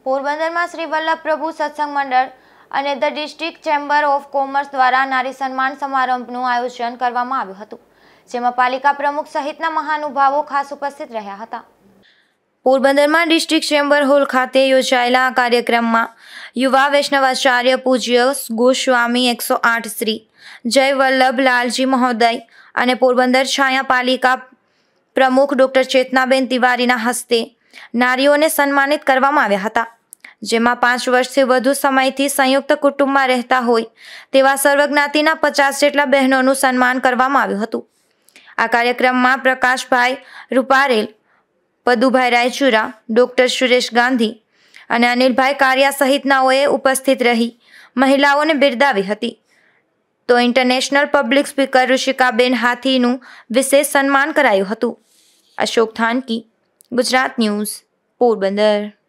પોરબંદરમાં શ્રી વલ્લભ પ્રભુ સત્સંગ મંડળ અને the district chamber of commerce દ્વારા નારી સન્માન સમારંભનું આયોજન કરવામાં આવ્યું હતું, જેમાં પાલિકા પ્રમુખ સહિતના મહાનુભાવો ખાસ ઉપસ્થિત રહ્યા હતા. પોરબંદરમાં ડિસ્ટ્રિક્ટ ચેમ્બર હોલ ખાતે યોજાયેલા આ કાર્યક્રમમાં યુવા વૈષ્ણવાચાર્ય પૂજ્ય ગોસ્વામી 108 શ્રી જય વલ્લભ લાલજી મહોદય અને પોરબંદર છાયા પાલિકા પ્રમુખ ડોક્ટર ચેતનાબેન તિવારીના હસ્તે નારીઓને સન્માનિત કરવામાં આવ્યા હતા, જેમાં 5 વર્ષથી વધુ સમયથી સંયુક્ત કુટુંબમાં રહેતા હોય તેવા સર્વજ્ઞાતિના 50 જેટલા બહેનોનું સન્માન કરવામાં આવ્યું હતું. આ કાર્યક્રમમાં પ્રકાશભાઈ રૂપારેલ, પદુભાઈ રાયચુરા, ડોક્ટર સુરેશ ગાંધી અને અનિલભાઈ કારિયા સહિતનાઓએ ઉપસ્થિત રહી મહિલાઓને બિરદાવી હતી. તો ઇન્ટરનેશનલ પબ્લિક સ્પીકર ઋષિકાબેન હાથીનું વિશેષ સન્માન કરાયું હતું. અશોક થાનકી, ગુજરાત ન્યૂઝ, પોરબંદર.